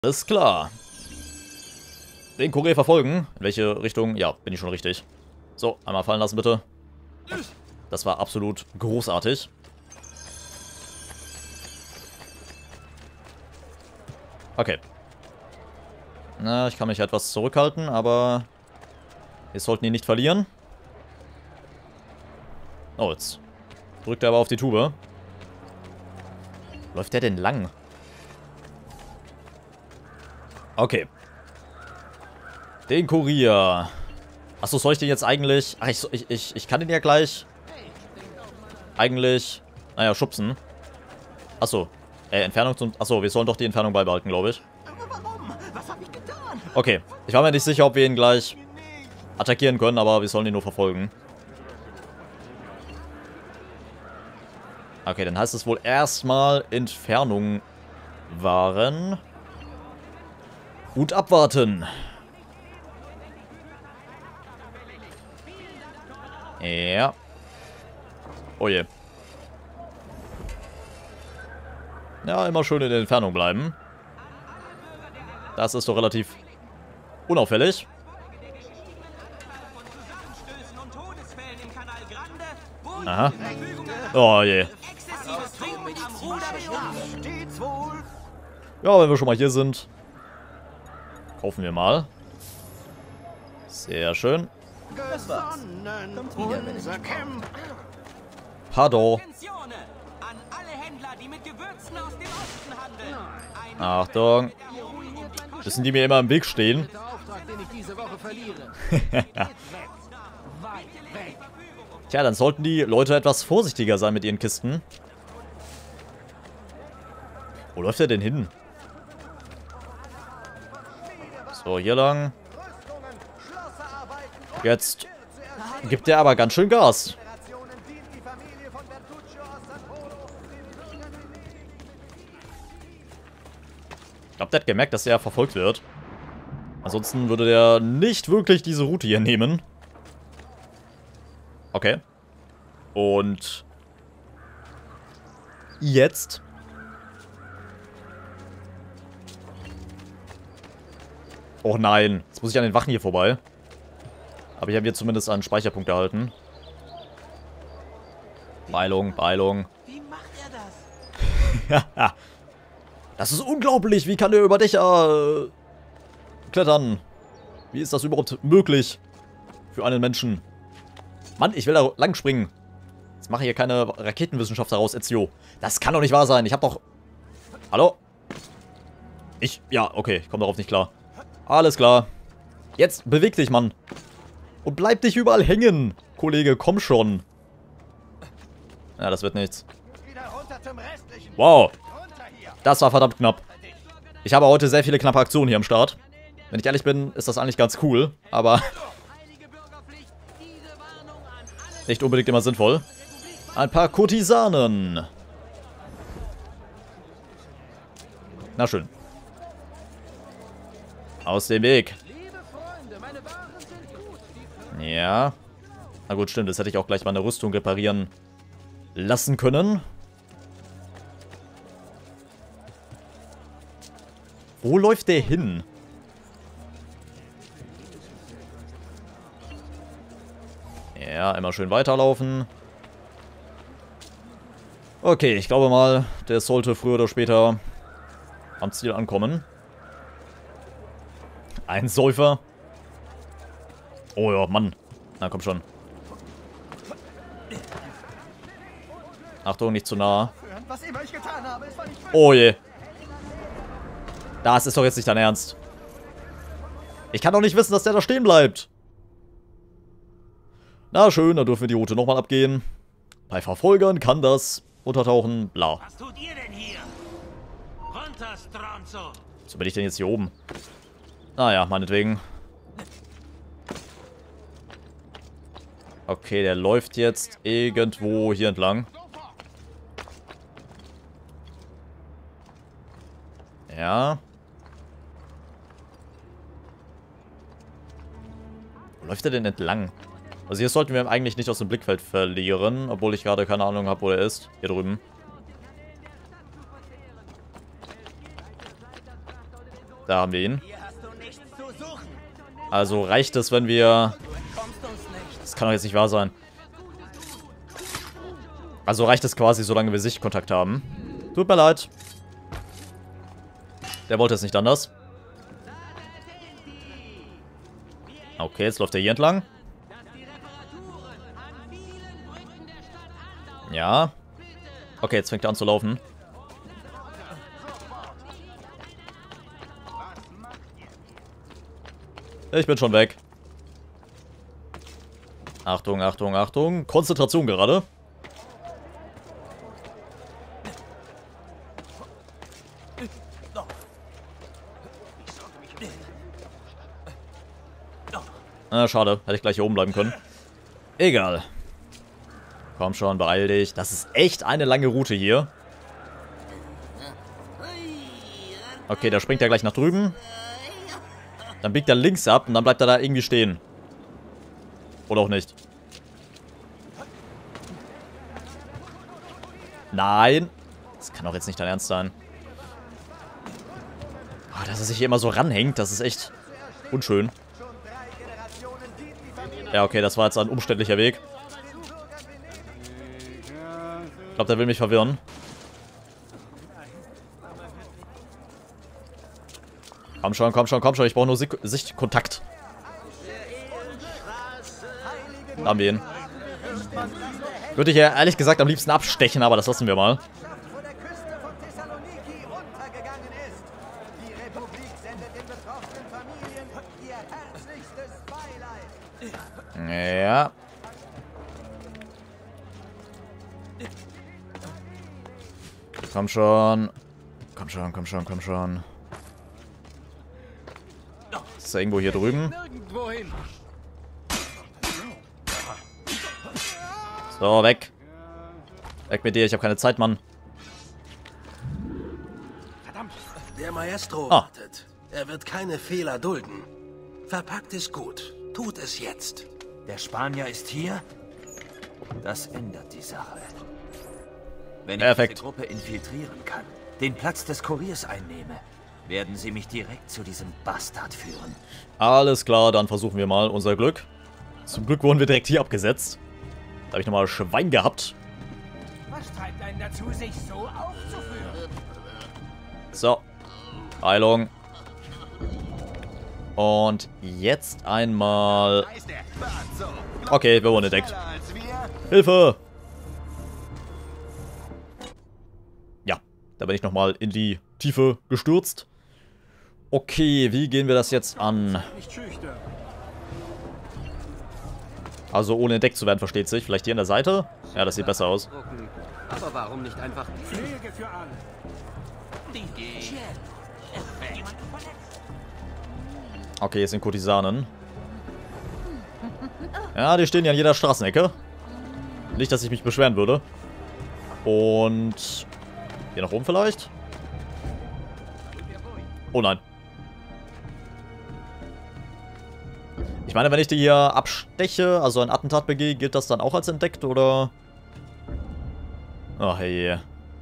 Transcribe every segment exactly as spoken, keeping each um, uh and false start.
Alles klar. Den Kurier verfolgen. In welche Richtung? Ja, bin ich schon richtig. So, einmal fallen lassen, bitte. Das war absolut großartig. Okay. Na, ich kann mich etwas zurückhalten, aber wir sollten ihn nicht verlieren. Oh, jetzt drückt er aber auf die Tube. Läuft der denn lang? Okay. Den Kurier. Achso, soll ich den jetzt eigentlich... Ach, ich, ich, ich, ich kann den ja gleich... Eigentlich... Naja, schubsen. Achso. Äh, Entfernung zum... Achso, wir sollen doch die Entfernung beibehalten, glaube ich. Okay. Ich war mir nicht sicher, ob wir ihn gleich attackieren können, aber wir sollen ihn nur verfolgen. Okay, dann heißt es wohl erstmal Entfernung wahren. Und abwarten. Ja. Oh je. Ja, immer schön in der Entfernung bleiben. Das ist doch relativ unauffällig. Aha. Oh je. Ja, wenn wir schon mal hier sind, kaufen wir mal. Sehr schön. Pardon. Achtung. Müssen die mir immer im Weg stehen? Tja, dann sollten die Leute etwas vorsichtiger sein mit ihren Kisten. Wo läuft er denn hin? So, hier lang. Jetzt gibt er aber ganz schön Gas. Ich glaube, der hat gemerkt, dass er verfolgt wird. Ansonsten würde der nicht wirklich diese Route hier nehmen. Okay. Und jetzt... Oh nein, jetzt muss ich an den Wachen hier vorbei. Aber ich habe hier zumindest einen Speicherpunkt erhalten. Beilung, Beilung. Wie macht er das? Das ist unglaublich. Wie kann der über Dächer äh, klettern? Wie ist das überhaupt möglich für einen Menschen? Mann, ich will da lang springen. Jetzt mache ich hier keine Raketenwissenschaft daraus, Ezio. Das kann doch nicht wahr sein. Ich habe doch... Hallo? Ich... Ja, okay. Ich komme darauf nicht klar. Alles klar. Jetzt beweg dich, Mann. Und bleib dich überall hängen. Kollege, komm schon. Ja, das wird nichts. Wow. Das war verdammt knapp. Ich habe heute sehr viele knappe Aktionen hier am Start. Wenn ich ehrlich bin, ist das eigentlich ganz cool. Aber nicht unbedingt immer sinnvoll. Ein paar Kurtisanen. Na schön. Aus dem Weg. Ja. Na gut, stimmt. Das hätte ich auch gleich meine Rüstung reparieren lassen können. Wo läuft der hin? Ja, immer schön weiterlaufen. Okay, ich glaube mal, der sollte früher oder später am Ziel ankommen. Ein Säufer. Oh ja, Mann. Na, komm schon. Achtung, nicht zu nah. Oh je. Das ist doch jetzt nicht dein Ernst. Ich kann doch nicht wissen, dass der da stehen bleibt. Na schön, dann dürfen wir die Route nochmal abgehen. Bei Verfolgern kann das untertauchen, bla. Was tut ihr denn hier? Runter, Stronzo. So bin ich denn jetzt hier oben? Naja, meinetwegen. Okay, der läuft jetzt irgendwo hier entlang. Ja. Wo läuft er denn entlang? Also hier sollten wir eigentlich nicht aus dem Blickfeld verlieren, obwohl ich gerade keine Ahnung habe, wo er ist. Hier drüben. Da haben wir ihn. Also reicht es, wenn wir... Das kann doch jetzt nicht wahr sein. Also reicht es quasi, solange wir Sichtkontakt haben. Tut mir leid. Der wollte es nicht anders. Okay, jetzt läuft er hier entlang. Ja. Okay, jetzt fängt er an zu laufen. Ich bin schon weg. Achtung, Achtung, Achtung. Konzentration gerade. Ah, schade. Hätte ich gleich hier oben bleiben können. Egal. Komm schon, beeil dich. Das ist echt eine lange Route hier. Okay, da springt er gleich nach drüben. Dann biegt er links ab und dann bleibt er da irgendwie stehen. Oder auch nicht. Nein. Das kann doch jetzt nicht dein Ernst sein. Oh, dass er sich hier immer so ranhängt, das ist echt unschön. Ja, okay, das war jetzt ein umständlicher Weg. Ich glaube, der will mich verwirren. Komm schon, komm schon, komm schon. Ich brauche nur Sik- Sichtkontakt. Da haben wir ihn. Würde ich ja ehrlich gesagt am liebsten abstechen, aber das lassen wir mal. Ja. Komm schon. Komm schon, komm schon, komm schon. Ist er irgendwo hier drüben? So, weg. Weg mit dir, ich habe keine Zeit, Mann. Der Maestro Ah. wartet. Er wird keine Fehler dulden. Verpackt es gut. Tut es jetzt. Der Spanier ist hier? Das ändert die Sache. Wenn ich Perfekt. diese Gruppe infiltrieren kann, den Platz des Kuriers einnehme, werden sie mich direkt zu diesem Bastard führen. Alles klar, dann versuchen wir mal unser Glück. Zum Glück wurden wir direkt hier abgesetzt. Da habe ich nochmal Schwein gehabt. Was treibt einen dazu, sich so aufzuführen? So. Heilung. Und jetzt einmal... Okay, wir wurden entdeckt. Hilfe! Ja, da bin ich nochmal in die Tiefe gestürzt. Okay, wie gehen wir das jetzt an? Also ohne entdeckt zu werden, versteht sich. Vielleicht hier an der Seite? Ja, das sieht besser aus. Aber warum nicht einfach... Pflege für alle. Okay, hier sind Kurtisanen. Ja, die stehen ja an jeder Straßenecke. Nicht, dass ich mich beschweren würde. Und... Hier nach oben vielleicht? Oh nein. Ich meine, wenn ich die hier absteche, also ein Attentat begehe, gilt das dann auch als entdeckt, oder? Ach hey.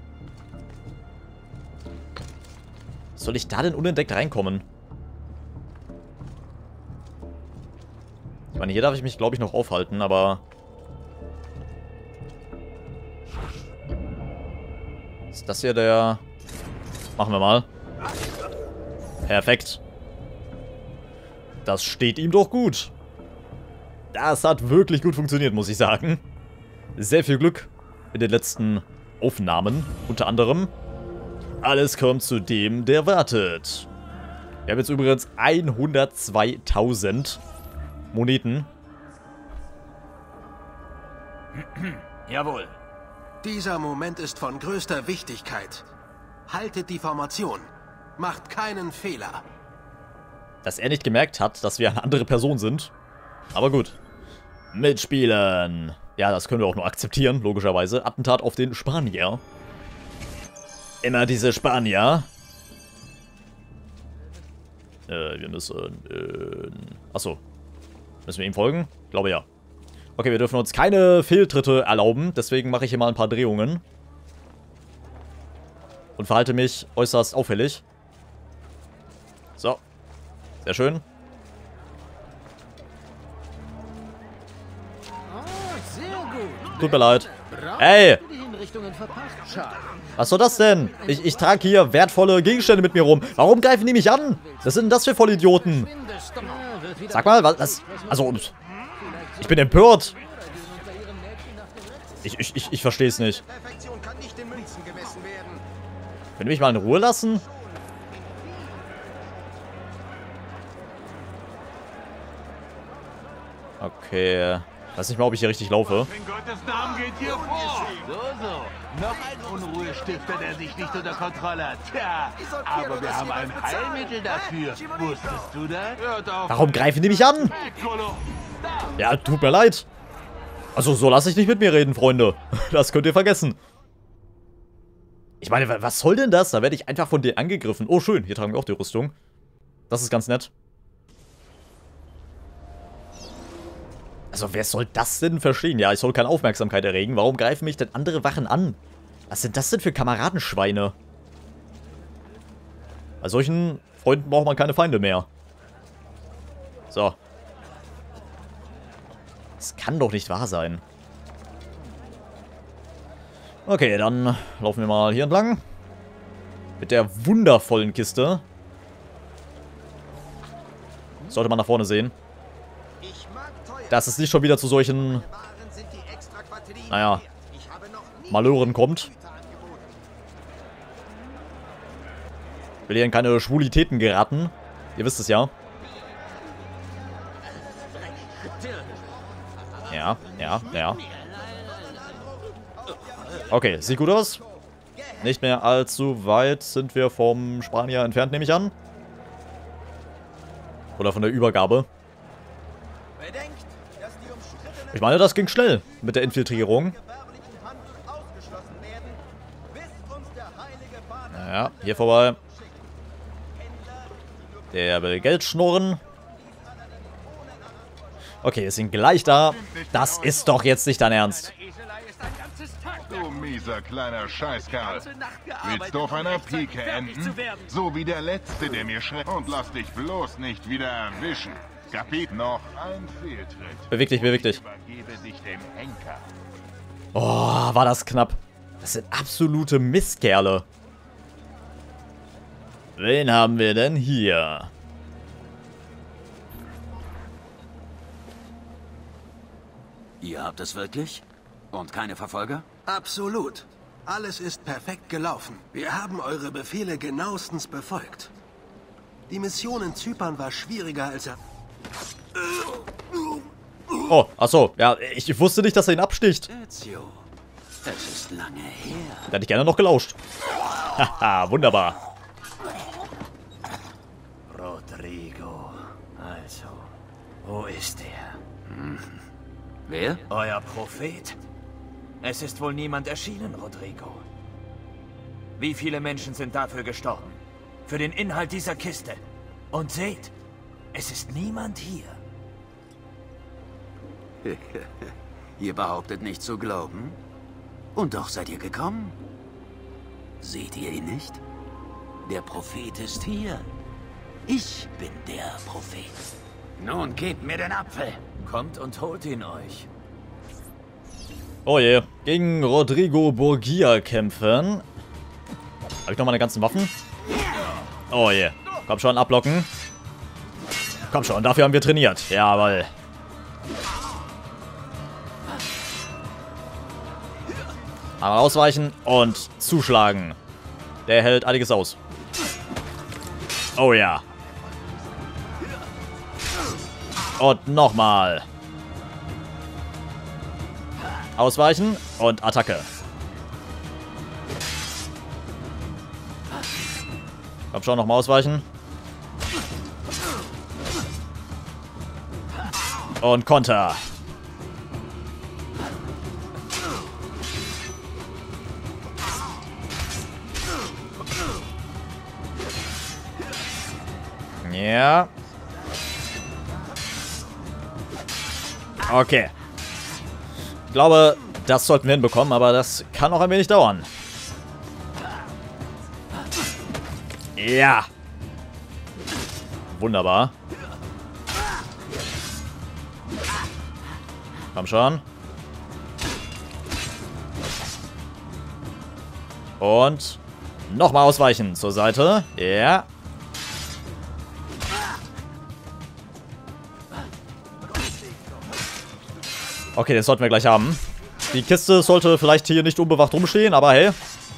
Soll ich da denn unentdeckt reinkommen? Ich meine, hier darf ich mich, glaube ich, noch aufhalten, aber... Ist das hier der... Machen wir mal. Perfekt. Das steht ihm doch gut. Das hat wirklich gut funktioniert, muss ich sagen. Sehr viel Glück in den letzten Aufnahmen, unter anderem. Alles kommt zu dem, der wartet. Wir haben jetzt übrigens hundertzweitausend Moneten. Jawohl. Dieser Moment ist von größter Wichtigkeit. Haltet die Formation. Macht keinen Fehler. Dass er nicht gemerkt hat, dass wir eine andere Person sind. Aber gut. Mitspielen. Ja, das können wir auch nur akzeptieren, logischerweise. Attentat auf den Spanier. Immer diese Spanier. Äh, wir müssen... Äh, achso. Müssen wir ihm folgen? Ich glaube ja. Okay, wir dürfen uns keine Fehltritte erlauben. Deswegen mache ich hier mal ein paar Drehungen. Und verhalte mich äußerst auffällig. So. Sehr schön. Tut mir leid. Ey! Was soll das denn? Ich, ich trage hier wertvolle Gegenstände mit mir rum. Warum greifen die mich an? Was sind denn das für Vollidioten? Sag mal, was... Das, also... Ich bin empört. Ich, ich, ich, ich verstehe es nicht. Könnt ihr mich mal in Ruhe lassen? Okay. Ich weiß nicht mal, ob ich hier richtig laufe. In Gottes Namen geht hier vor! So, so. Noch ein Unruhestifter, der sich nicht unter Kontrolle hat. Tja, aber wir haben ein Heilmittel dafür. Wusstest du das? Warum greifen die mich an? Ja, tut mir leid. Also, so lasse ich nicht mit mir reden, Freunde. Das könnt ihr vergessen. Ich meine, was soll denn das? Da werde ich einfach von denen angegriffen. Oh, schön. Hier tragen wir auch die Rüstung. Das ist ganz nett. Also, wer soll das denn verstehen? Ja, ich soll keine Aufmerksamkeit erregen. Warum greifen mich denn andere Wachen an? Was sind das denn für Kameradenschweine? Bei solchen Freunden braucht man keine Feinde mehr. So. Das kann doch nicht wahr sein. Okay, dann laufen wir mal hier entlang. Mit der wundervollen Kiste. Sollte man nach vorne sehen. Dass es nicht schon wieder zu solchen, naja, Malören kommt. Ich will hier in keine Schwulitäten geraten. Ihr wisst es ja. Ja, ja, ja. Okay, sieht gut aus. Nicht mehr allzu weit sind wir vom Spanier entfernt, nehme ich an. Oder von der Übergabe. Ich meine, das ging schnell mit der Infiltrierung. Naja, hier vorbei. Der will Geld schnurren. Okay, wir sind gleich da. Das ist doch jetzt nicht dein Ernst. Du mieser kleiner Scheißkerl. Willst du auf einer Pike enden? So wie der Letzte, der mir schreckt. Und lass dich bloß nicht wieder erwischen. Kapit, noch ein Fehltritt. Beweg dich, beweg dich. Übergebe dich dem Henker. Oh, war das knapp. Das sind absolute Mistkerle. Wen haben wir denn hier? Ihr habt es wirklich? Und keine Verfolger? Absolut. Alles ist perfekt gelaufen. Wir haben eure Befehle genauestens befolgt. Die Mission in Zypern war schwieriger als er... Oh, achso. Ja, ich wusste nicht, dass er ihn absticht. Ezio, es ist lange her. Da hätte ich gerne noch gelauscht. Haha, wunderbar. Rodrigo. Also, wo ist er? Hm. Wer? Euer Prophet. Es ist wohl niemand erschienen, Rodrigo. Wie viele Menschen sind dafür gestorben? Für den Inhalt dieser Kiste. Und seht, es ist niemand hier. Ihr behauptet nicht zu glauben? Und doch seid ihr gekommen. Seht ihr ihn nicht? Der Prophet ist hier. Ich bin der Prophet. Nun gebt mir den Apfel. Kommt und holt ihn euch. Oh je. Gegen Rodrigo Borgia kämpfen. Habe ich noch meine ganzen Waffen? Oh je. Komm schon, ablocken. Komm schon, dafür haben wir trainiert. Jawohl. Einmal ausweichen und zuschlagen. Der hält einiges aus. Oh ja. Und nochmal. Ausweichen und Attacke. Komm schon, nochmal ausweichen. Und Konter. Ja. Okay. Ich glaube, das sollten wir hinbekommen, aber das kann noch ein wenig dauern. Wunderbar. Komm schon. Und nochmal ausweichen zur Seite. Ja. Okay, das sollten wir gleich haben. Die Kiste sollte vielleicht hier nicht unbewacht rumstehen, aber hey.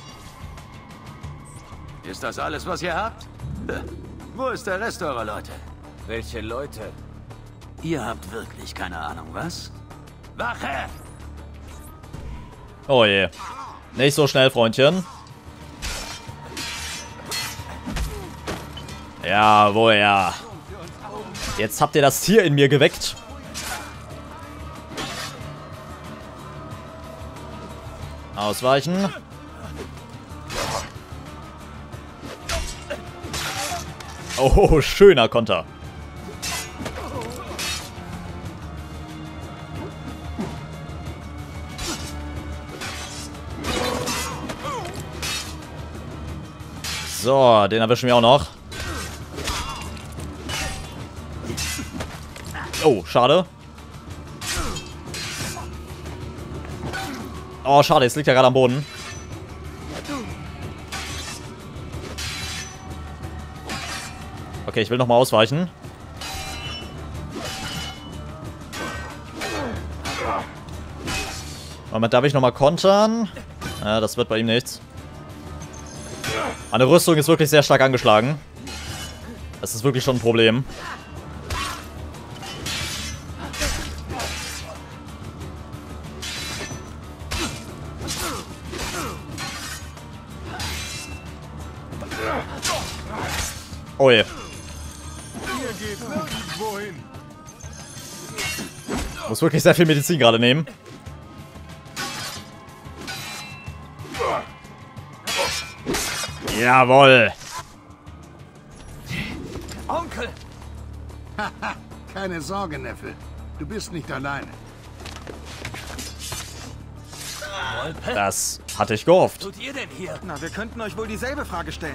Ist das alles, was ihr habt? Wo ist der Rest eurer Leute? Welche Leute? Ihr habt wirklich keine Ahnung, was? Wache! Oh je. Nicht so schnell, Freundchen. Jawohl, ja. Jetzt habt ihr das Tier in mir geweckt. Ausweichen. Oh, schöner Konter. So, den erwischen wir auch noch. Oh, schade. Oh, schade, jetzt liegt er gerade am Boden. Okay, ich will nochmal ausweichen. Moment, darf ich nochmal kontern? Ja, das wird bei ihm nichts. Meine Rüstung ist wirklich sehr stark angeschlagen. Das ist wirklich schon ein Problem. Oh je. Muss wirklich sehr viel Medizin gerade nehmen. Jawohl. Onkel! Keine Sorge, Neffe. Du bist nicht alleine. Das hatte ich gehofft. Was tut ihr denn hier? Na, wir könnten euch wohl dieselbe Frage stellen.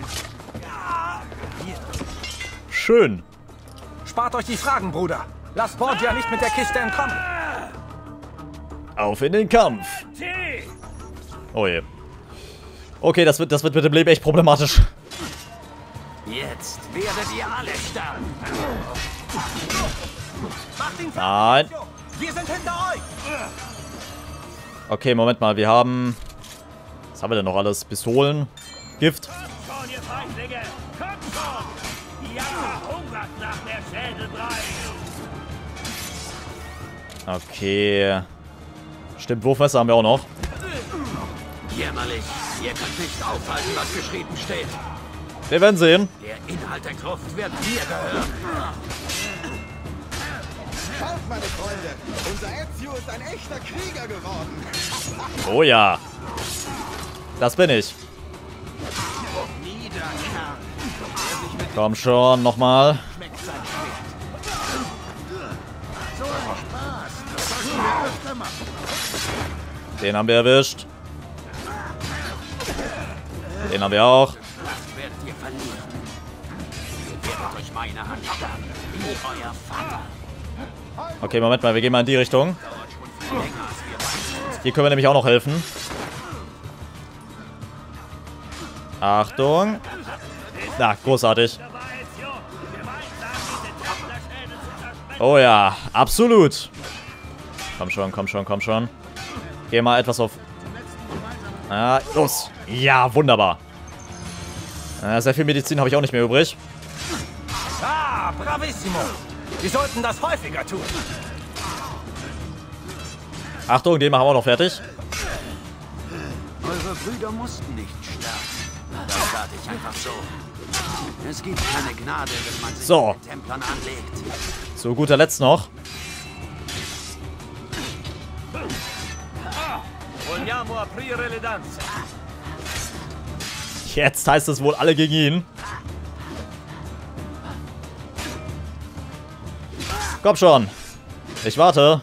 Schön. Spart euch die Fragen, Bruder. Lasst Borgia nicht mit der Kiste entkommen. Auf in den Kampf. Oh je. Okay, das wird, das wird mit dem Leben echt problematisch. Jetzt werdet ihr alle sterben. Macht ihn Nein. Wir sind hinter euch. Okay, Moment mal. Wir haben... Was haben wir denn noch alles? Pistolen. Gift. Schon, ihr Feindlinge! Kommt schon! Ja, hungert nach der Schädelbrei! Okay. Stimmt, Wurfmesser haben wir auch noch. Jämmerlich. Ihr könnt nicht aufhalten, was geschrieben steht. Wir werden sehen. Der Inhalt der Gruft wird mir gehören. Schaut, meine Freunde. Unser Ezio ist ein echter Krieger geworden. Oh ja. Das bin ich. Komm schon, nochmal. Den haben wir erwischt. Den haben wir auch. Das werdet ihr verlieren. Ihr werdet durch meine Hand sterben, wie euer Vater. Okay, Moment mal, wir gehen mal in die Richtung. Hier können wir nämlich auch noch helfen. Achtung. Na, großartig. Oh ja, absolut. Komm schon, komm schon, komm schon. Geh mal etwas auf... Ah, los. Ja, wunderbar. Ah, sehr viel Medizin habe ich auch nicht mehr übrig. Ah, bravissimo. Wir sollten das häufiger tun. Achtung, den machen wir auch noch fertig. Eure Brüder mussten nicht sterben. Das tat ich einfach so. Es gibt keine Gnade, wenn man sich So. mit den Templern anlegt. Zu guter Letzt noch. Vogliamo aprire le danze. Jetzt heißt es wohl alle gegen ihn. Komm schon. Ich warte.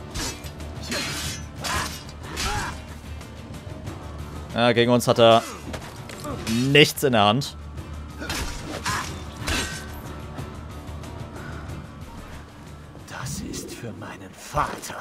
Ja, gegen uns hat er nichts in der Hand. für meinen Vater.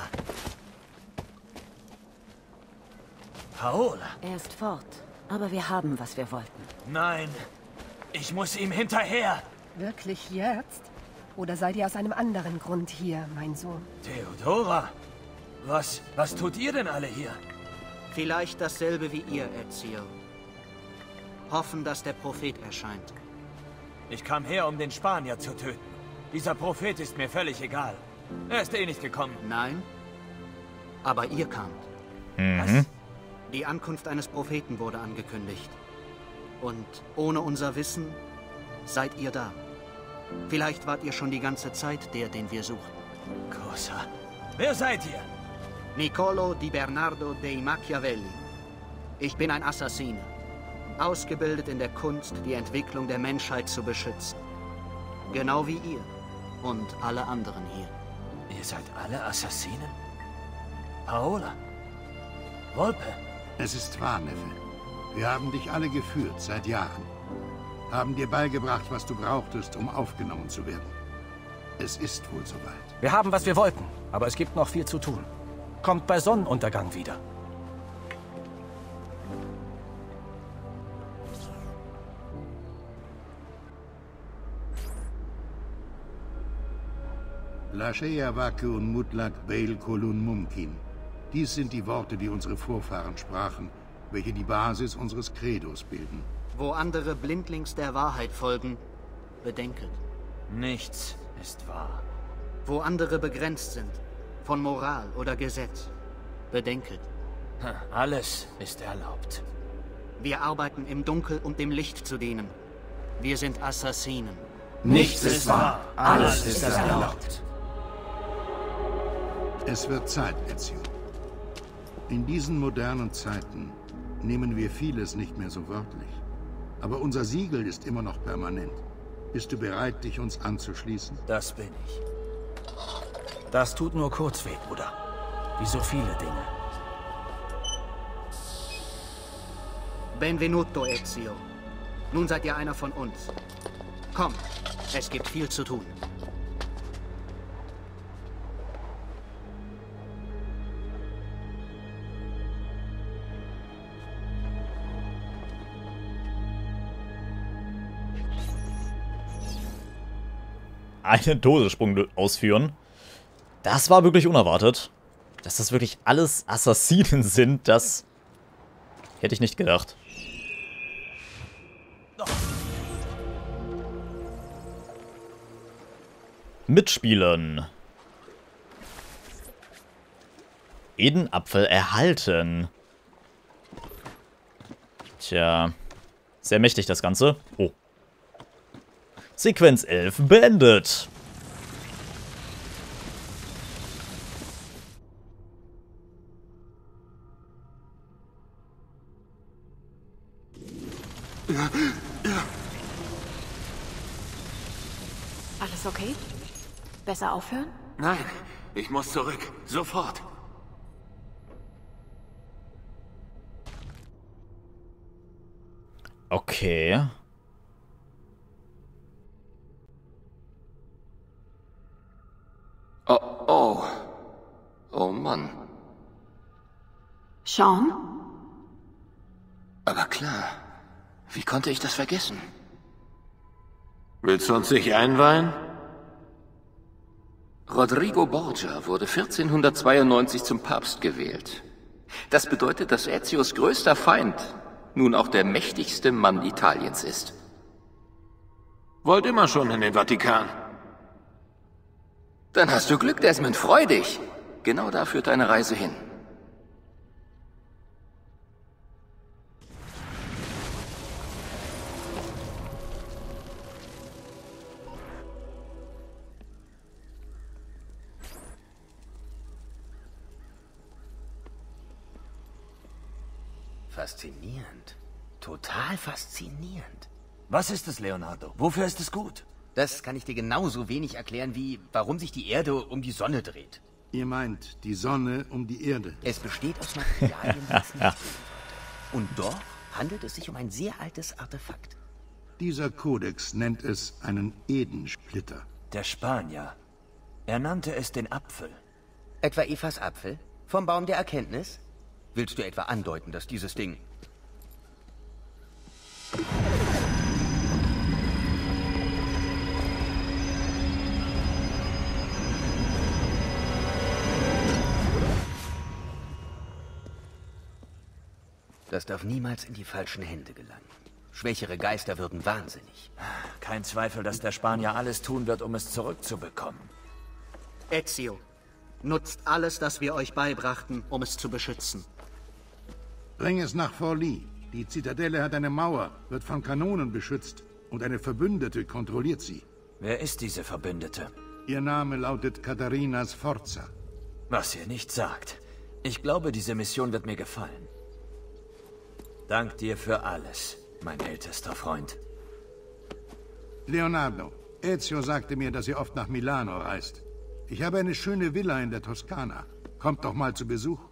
Paola. Er ist fort, aber wir haben, was wir wollten. Nein, ich muss ihm hinterher. Wirklich jetzt? Oder seid ihr aus einem anderen Grund hier, mein Sohn? Theodora, was, was tut ihr denn alle hier? Vielleicht dasselbe wie ihr, Ezio. Hoffen, dass der Prophet erscheint. Ich kam her, um den Spanier zu töten. Dieser Prophet ist mir völlig egal. Er ist eh nicht gekommen. Nein, aber ihr kamt. Mhm. Was? Die Ankunft eines Propheten wurde angekündigt. Und ohne unser Wissen seid ihr da. Vielleicht wart ihr schon die ganze Zeit der, den wir suchten. Großer. Wer seid ihr? Niccolo di Bernardo dei Machiavelli. Ich bin ein Assassine. Ausgebildet in der Kunst, die Entwicklung der Menschheit zu beschützen. Genau wie ihr und alle anderen hier. Ihr seid alle Assassinen? Paola? Volpe? Es ist wahr, Neffe. Wir haben dich alle geführt, seit Jahren. Haben dir beigebracht, was du brauchtest, um aufgenommen zu werden. Es ist wohl soweit. Wir haben, was wir wollten, aber es gibt noch viel zu tun. Kommt bei Sonnenuntergang wieder. Lashea Vakun Mutlak Beil Kolun Mumkin. Dies sind die Worte, die unsere Vorfahren sprachen, welche die Basis unseres Credos bilden. Wo andere blindlings der Wahrheit folgen, bedenket. Nichts ist wahr. Wo andere begrenzt sind, von Moral oder Gesetz, bedenket. Alles ist erlaubt. Wir arbeiten im Dunkel, um dem Licht zu dienen. Wir sind Assassinen. Nichts ist wahr, alles ist erlaubt. Es wird Zeit, Ezio. In diesen modernen Zeiten nehmen wir vieles nicht mehr so wörtlich. Aber unser Siegel ist immer noch permanent. Bist du bereit, dich uns anzuschließen? Das bin ich. Das tut nur kurz weh, Bruder. Wie so viele Dinge. Benvenuto, Ezio. Nun seid ihr einer von uns. Kommt, es gibt viel zu tun. Einen Todessprung ausführen. Das war wirklich unerwartet. Dass das wirklich alles Assassinen sind, das hätte ich nicht gedacht. Mitspielen. Edenapfel erhalten. Tja. Sehr mächtig das Ganze. Oh. Sequenz elf beendet. Alles okay? Besser aufhören? Nein, ich muss zurück. Sofort. Okay. Oh, oh. Oh Mann. Sean? Aber klar. Wie konnte ich das vergessen? Willst du uns nicht einweihen? Rodrigo Borgia wurde vierzehnhundertzweiundneunzig zum Papst gewählt. Das bedeutet, dass Ezios größter Feind nun auch der mächtigste Mann Italiens ist. Wollt immer schon in den Vatikan. Dann hast du Glück, Desmond. Freu dich. Genau da führt deine Reise hin. Faszinierend. Total faszinierend. Was ist es, Leonardo? Wofür ist es gut? Das kann ich dir genauso wenig erklären, wie warum sich die Erde um die Sonne dreht. Ihr meint die Sonne um die Erde? Es besteht aus Materialien, die es nicht geben sollte. Und doch handelt es sich um ein sehr altes Artefakt. Dieser Kodex nennt es einen Edensplitter. Der Spanier. Er nannte es den Apfel. Etwa Evas Apfel? Vom Baum der Erkenntnis? Willst du etwa andeuten, dass dieses Ding... Das darf niemals in die falschen Hände gelangen. Schwächere Geister würden wahnsinnig. Kein Zweifel, dass der Spanier alles tun wird, um es zurückzubekommen. Ezio, nutzt alles, das wir euch beibrachten, um es zu beschützen. Bring es nach Forli. Die Zitadelle hat eine Mauer, wird von Kanonen beschützt und eine Verbündete kontrolliert sie. Wer ist diese Verbündete? Ihr Name lautet Katharina Sforza. Was ihr nicht sagt. Ich glaube, diese Mission wird mir gefallen. Dank dir für alles, mein ältester Freund. Leonardo, Ezio sagte mir, dass ihr oft nach Milano reist. Ich habe eine schöne Villa in der Toskana. Kommt doch mal zu Besuch.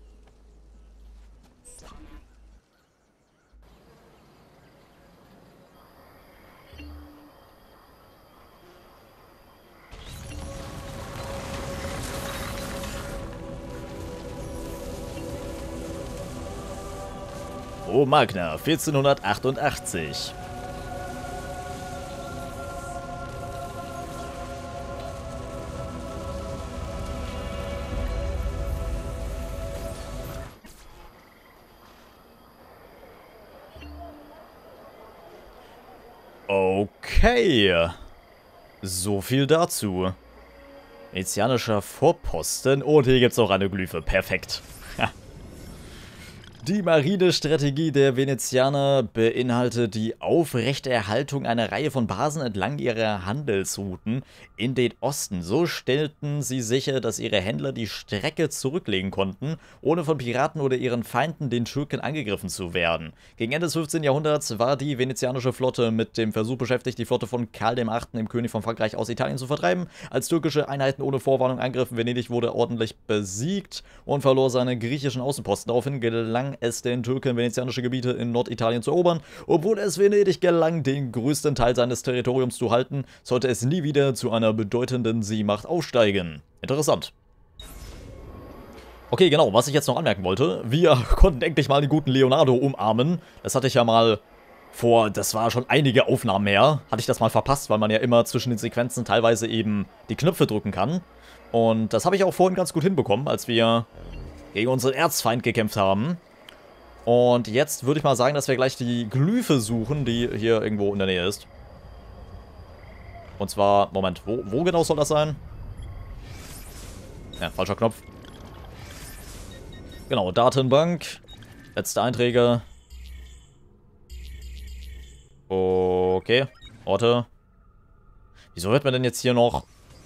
Oh Magna, vierzehnhundertachtundachtzig. Okay. So viel dazu. Venezianischer Vorposten. Und hier gibt es auch eine Glyphe. Perfekt. Die Marinestrategie der Venezianer beinhaltet die Aufrechterhaltung einer Reihe von Basen entlang ihrer Handelsrouten in den Osten. So stellten sie sicher, dass ihre Händler die Strecke zurücklegen konnten, ohne von Piraten oder ihren Feinden, den Türken, angegriffen zu werden. Gegen Ende des fünfzehnten Jahrhunderts war die venezianische Flotte mit dem Versuch beschäftigt, die Flotte von Karl der Achte., dem König von Frankreich, aus Italien zu vertreiben. Als türkische Einheiten ohne Vorwarnung angriffen, Venedig wurde ordentlich besiegt und verlor seine griechischen Außenposten. Daraufhin gelang es den Türken, venezianische Gebiete in Norditalien zu erobern. Obwohl es Venedig gelang, den größten Teil seines Territoriums zu halten, sollte es nie wieder zu einer bedeutenden Seemacht aufsteigen. Interessant. Okay, genau, was ich jetzt noch anmerken wollte. Wir konnten endlich mal den guten Leonardo umarmen. Das hatte ich ja mal vor, das war schon einige Aufnahmen her, hatte ich das mal verpasst, weil man ja immer zwischen den Sequenzen teilweise eben die Knöpfe drücken kann. Und das habe ich auch vorhin ganz gut hinbekommen, als wir gegen unseren Erzfeind gekämpft haben. Und jetzt würde ich mal sagen, dass wir gleich die Glyphe suchen, die hier irgendwo in der Nähe ist. Und zwar, Moment, wo, wo genau soll das sein? Ja, falscher Knopf. Genau, Datenbank. Letzte Einträge. Okay, Orte. Wieso hört man denn jetzt hier noch...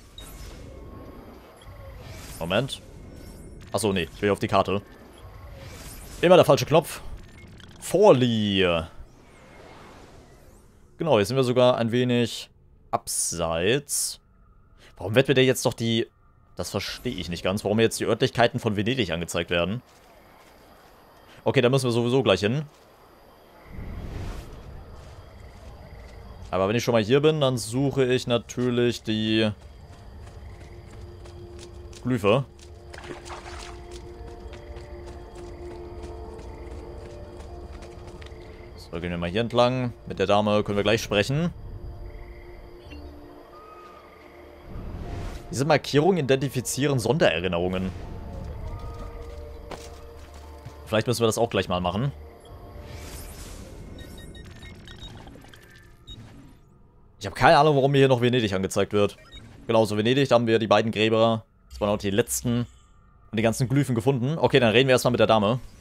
Moment. Achso, nee, ich will auf die Karte. Immer der falsche Knopf. Forli. Genau, jetzt sind wir sogar ein wenig abseits. Warum wird mir denn jetzt doch die... Das verstehe ich nicht ganz. Warum mir jetzt die Örtlichkeiten von Venedig angezeigt werden. Okay, da müssen wir sowieso gleich hin. Aber wenn ich schon mal hier bin, dann suche ich natürlich die Glyphe. So, gehen wir mal hier entlang. Mit der Dame können wir gleich sprechen. Diese Markierungen identifizieren Sondererinnerungen. Vielleicht müssen wir das auch gleich mal machen. Ich habe keine Ahnung, warum mir hier noch Venedig angezeigt wird. Genauso Venedig, da haben wir die beiden Gräber. Das waren auch die letzten. Und die ganzen Glyphen gefunden. Okay, dann reden wir erstmal mit der Dame.